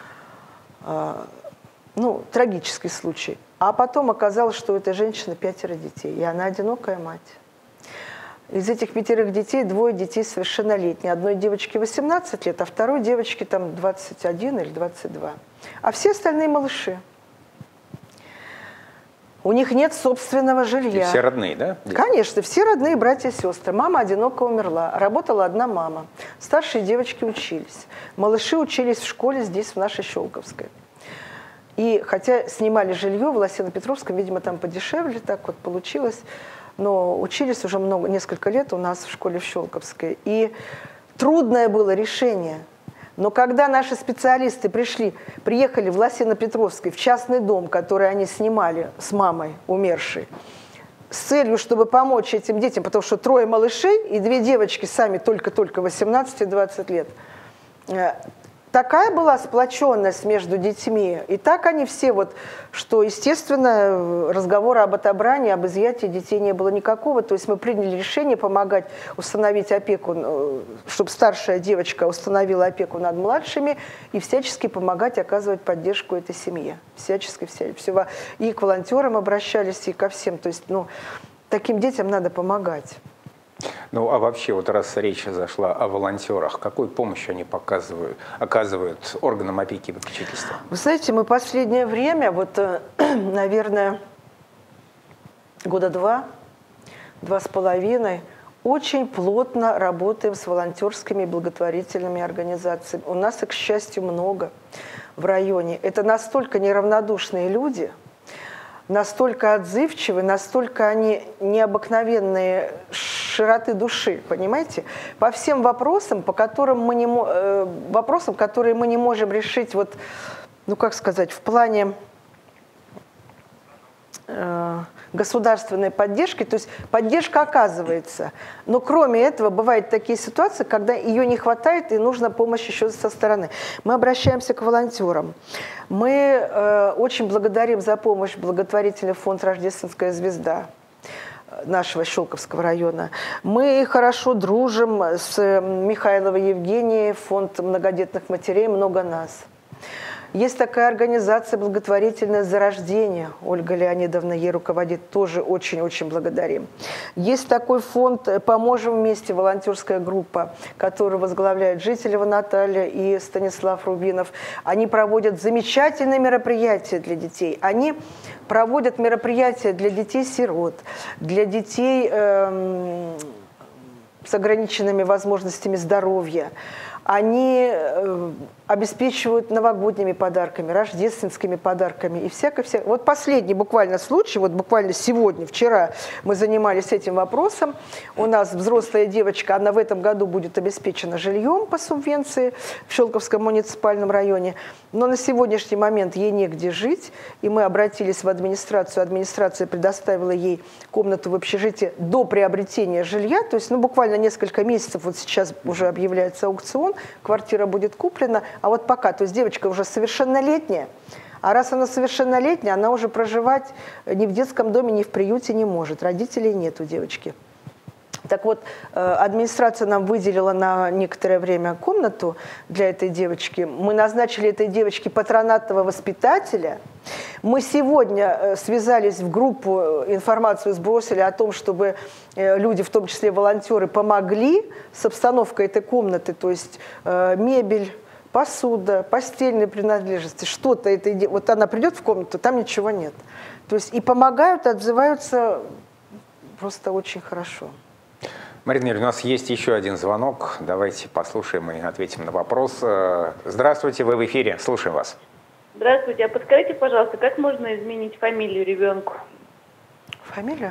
ну, трагический случай. А потом оказалось, что у этой женщины 5 детей, и она одинокая мать. Из этих 5 детей 2 детей совершеннолетние. Одной девочке 18 лет, а второй девочке там 21 или 22. А все остальные малыши. У них нет собственного жилья. И все родные, да? Конечно, все родные братья и сестры. Мама одиноко умерла, работала одна мама. Старшие девочки учились. Малыши учились в школе здесь, в нашей Щелковской. И хотя снимали жилье в Лосино-Петровском, видимо, там подешевле, так вот получилось, но учились уже несколько лет у нас в школе в Щелковской. И трудное было решение. Но когда наши специалисты приехали в Лосино-Петровский, в частный дом, который они снимали с мамой умершей, с целью, чтобы помочь этим детям, потому что 3 малышей и 2 девочки сами только-только 18 и 20 лет, такая была сплоченность между детьми. И так они все, вот, что, естественно, разговора об отобрании, об изъятии детей не было никакого. То есть мы приняли решение помогать установить опеку, чтобы старшая девочка установила опеку над младшими и всячески помогать оказывать поддержку этой семье. Всячески. И к волонтерам обращались, и ко всем. То есть, ну, таким детям надо помогать. Ну, а вообще, вот раз речь зашла о волонтерах, какую помощь они оказывают органам опеки и попечительства? Вы знаете, мы последнее время, вот, наверное, года 2-2,5, очень плотно работаем с волонтерскими и благотворительными организациями. У нас их, к счастью, много в районе. Это настолько неравнодушные люди, настолько отзывчивы, настолько они необыкновенные широты души, понимаете? По всем вопросам, которые мы не можем решить, вот, ну как сказать, в плане государственной поддержки, то есть поддержка оказывается. Но кроме этого бывают такие ситуации, когда ее не хватает и нужна помощь еще со стороны. Мы обращаемся к волонтерам. Мы очень благодарим за помощь благотворительный фонд «Рождественская звезда» нашего Щелковского района. Мы хорошо дружим с Михайловой Евгенией, фонд многодетных матерей «Много нас». Есть такая организация благотворительная «Зарождение». Ольга Леонидовна ей руководит, тоже очень-очень благодарим. Есть такой фонд «Поможем вместе», волонтерская группа, которую возглавляют Жителева Наталья и Станислав Рубинов. Они проводят замечательные мероприятия для детей. Они проводят мероприятия для детей-сирот, для детей с ограниченными возможностями здоровья. Они обеспечивают новогодними подарками, рождественскими подарками и всякое-всякое. Вот последний буквально случай, вот буквально сегодня, вчера мы занимались этим вопросом. У нас взрослая девочка, она в этом году будет обеспечена жильем по субвенции в Щелковском муниципальном районе, но на сегодняшний момент ей негде жить, и мы обратились в администрацию. Администрация предоставила ей комнату в общежитии до приобретения жилья, то есть, ну, буквально несколько месяцев, вот сейчас уже объявляется аукцион, квартира будет куплена, а вот пока, то есть девочка уже совершеннолетняя, а раз она совершеннолетняя, она уже проживать ни в детском доме, ни в приюте не может, родителей нет у девочки. Так вот, администрация нам выделила на некоторое время комнату для этой девочки. Мы назначили этой девочке патронатного воспитателя. Мы сегодня связались в группу, информацию сбросили о том, чтобы люди, в том числе волонтеры, помогли с обстановкой этой комнаты, то есть мебель, посуда, постельные принадлежности, что-то этой. Вот она придет в комнату, там ничего нет. То есть и помогают, отзываются просто очень хорошо. Марина Юрьевна, у нас есть еще один звонок. Давайте послушаем и ответим на вопрос. Здравствуйте, вы в эфире. Слушаем вас. Здравствуйте. А подскажите, пожалуйста, как можно изменить фамилию ребенку? Фамилия?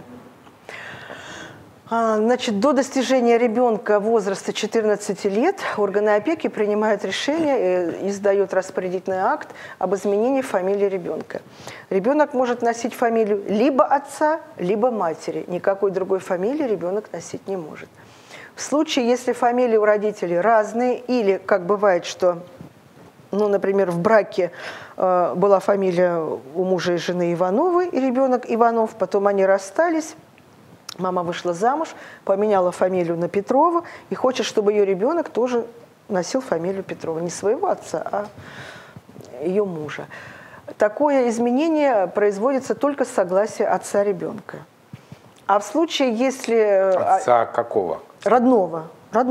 Значит, до достижения ребенка возраста 14 лет органы опеки принимают решение и издают распорядительный акт об изменении фамилии ребенка. Ребенок может носить фамилию либо отца, либо матери. Никакой другой фамилии ребенок носить не может. В случае, если фамилии у родителей разные, или, как бывает, что, ну, например, в браке была фамилия у мужа и жены Ивановы, и ребенок Иванов, потом они расстались, мама вышла замуж, поменяла фамилию на Петрова и хочет, чтобы ее ребенок тоже носил фамилию Петрова. Не своего отца, а ее мужа. Такое изменение производится только с согласия отца ребенка. А в случае, если... Отца какого? Родного.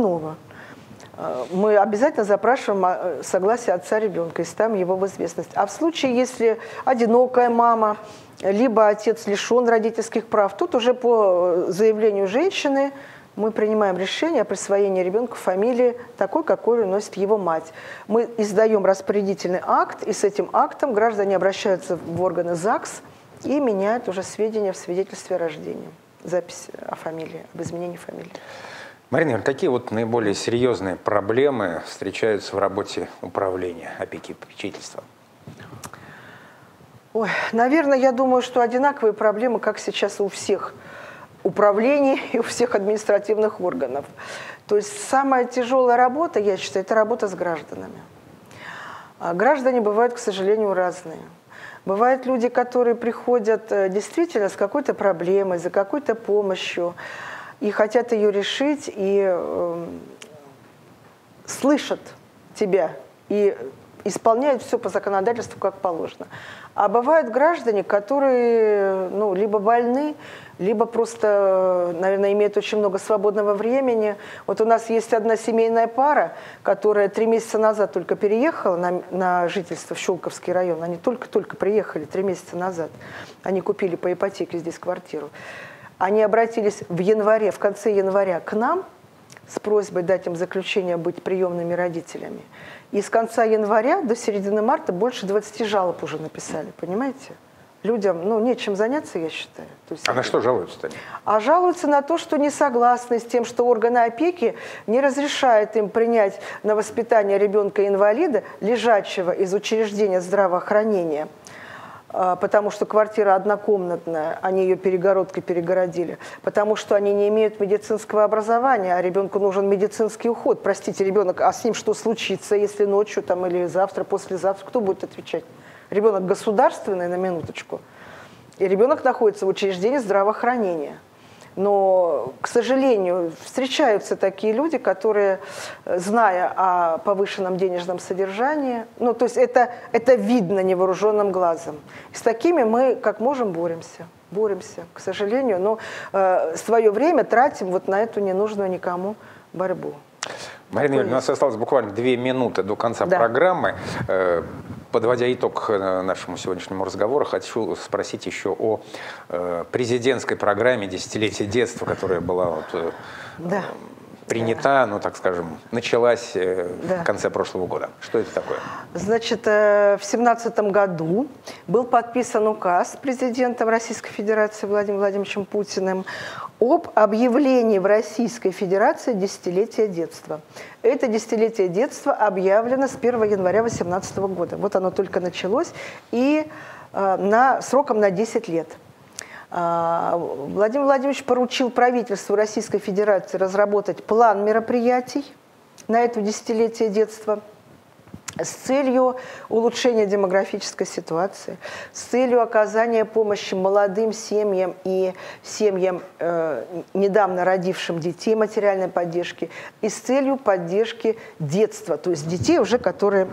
Мы обязательно запрашиваем согласие отца ребенка и ставим его в известность. А в случае, если одинокая мама, либо отец лишен родительских прав, тут уже по заявлению женщины мы принимаем решение о присвоении ребенку фамилии такой, какой носит его мать. Мы издаем распорядительный акт, и с этим актом граждане обращаются в органы ЗАГС и меняют уже сведения в свидетельстве о рождении, запись о фамилии, об изменении фамилии. Марина Юрьевна, какие вот наиболее серьезные проблемы встречаются в работе управления опеки и попечительства? Ой, наверное, я думаю, что одинаковые проблемы, как сейчас у всех управлений и у всех административных органов. То есть самая тяжелая работа, я считаю, это работа с гражданами. А граждане бывают, к сожалению, разные. Бывают люди, которые приходят действительно с какой-то проблемой, за какой-то помощью, и хотят ее решить, и слышат тебя, и исполняют все по законодательству, как положено. А бывают граждане, которые, ну, либо больны, либо просто, наверное, имеют очень много свободного времени. Вот у нас есть одна семейная пара, которая 3 месяца назад только переехала на жительство в Щелковский район. Они только-только приехали 3 месяца назад. Они купили по ипотеке здесь квартиру. Они обратились в конце января к нам с просьбой дать им заключение быть приемными родителями. И с конца января до середины марта больше 20 жалоб уже написали, понимаете? Людям, ну, нечем заняться, я считаю. То есть, на что жалуются-то? А жалуются на то, что не согласны с тем, что органы опеки не разрешают им принять на воспитание ребенка-инвалида, лежачего из учреждения здравоохранения, потому что квартира однокомнатная, они ее перегородкой перегородили, потому что они не имеют медицинского образования, а ребенку нужен медицинский уход. Простите, ребенок, а с ним что случится, если ночью там, или завтра, послезавтра, кто будет отвечать? Ребенок государственный, на минуточку, и ребенок находится в учреждении здравоохранения. Но, к сожалению, встречаются такие люди, которые, зная о повышенном денежном содержании, ну, то есть это видно невооруженным глазом. И с такими мы, как можем, боремся, к сожалению, но свое время тратим вот на эту ненужную никому борьбу. Марина Юрьевна, у нас осталось буквально 2 минуты до конца программы. Подводя итог нашему сегодняшнему разговору, хочу спросить еще о президентской программе «Десятилетие детства», которая была принята, ну, так скажем, началась в конце прошлого года. Что это такое? Значит, в 2017 году был подписан указ президентом Российской Федерации Владимиром Владимировичем Путиным об объявлении в Российской Федерации десятилетия детства. Это десятилетие детства объявлено с 1 января 2018 года. Вот оно только началось, и сроком на 10 лет. Владимир Владимирович поручил правительству Российской Федерации разработать план мероприятий на это десятилетие детства. с целью улучшения демографической ситуации, с целью оказания помощи молодым семьям и семьям, недавно родившим детей, материальной поддержки, и с целью поддержки детства, то есть детей, уже которые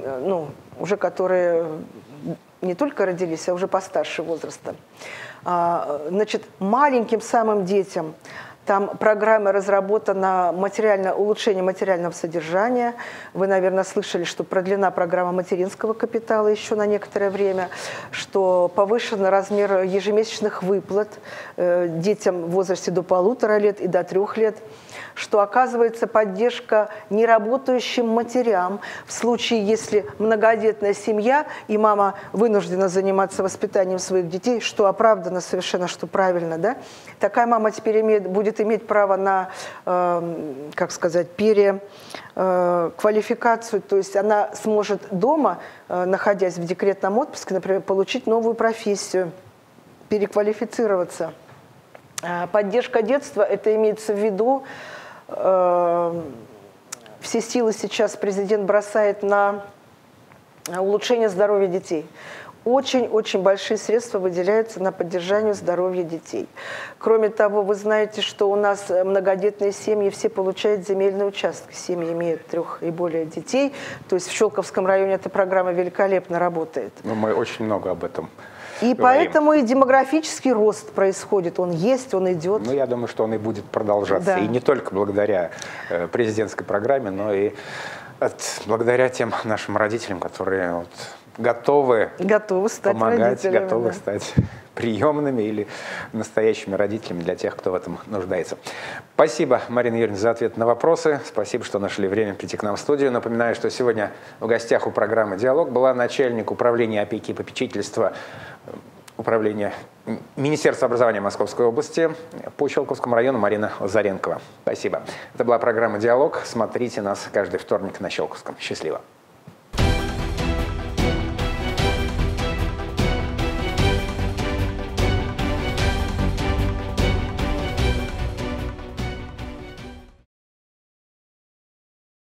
не только родились, а уже постарше возраста. Значит, маленьким самым детям там программа разработана улучшение материального содержания. Вы, наверное, слышали, что продлена программа материнского капитала еще на некоторое время, что повышен размер ежемесячных выплат детям в возрасте до 1,5 лет и до 3 лет, что оказывается поддержка неработающим матерям в случае, если многодетная семья и мама вынуждена заниматься воспитанием своих детей, что оправдано совершенно, что правильно, да? Такая мама теперь будет иметь право на, как сказать, переквалификацию, то есть она сможет дома, находясь в декретном отпуске, например, получить новую профессию, переквалифицироваться. Поддержка детства, это имеется в виду, все силы сейчас президент бросает на улучшение здоровья детей. Очень-очень большие средства выделяются на поддержание здоровья детей. Кроме того, вы знаете, что у нас многодетные семьи все получают земельные участки. Семьи имеют 3 и более детей. То есть в Щелковском районе эта программа великолепно работает. Но мы очень много об этом И говорим. поэтому и демографический рост происходит. Он есть, он идет. Ну, я думаю, что он и будет продолжаться. Да. И не только благодаря президентской программе, но и благодаря тем нашим родителям, которые готовы стать помогать, родителями, готовы да. стать приемными или настоящими родителями для тех, кто в этом нуждается. Спасибо, Марина Юрьевна, за ответ на вопросы. Спасибо, что нашли время прийти к нам в студию. Напоминаю, что сегодня в гостях у программы «Диалог» была начальник управления опеки и попечительства управления Министерства образования Московской области по Щелковскому району Марина Лазаренкова. Спасибо. Это была программа «Диалог». Смотрите нас каждый вторник на Щелковском. Счастливо.